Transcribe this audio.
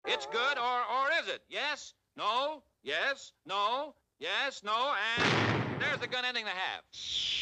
It's good, or is it? Yes, no, yes, no, yes, no, and there's the gun ending the half.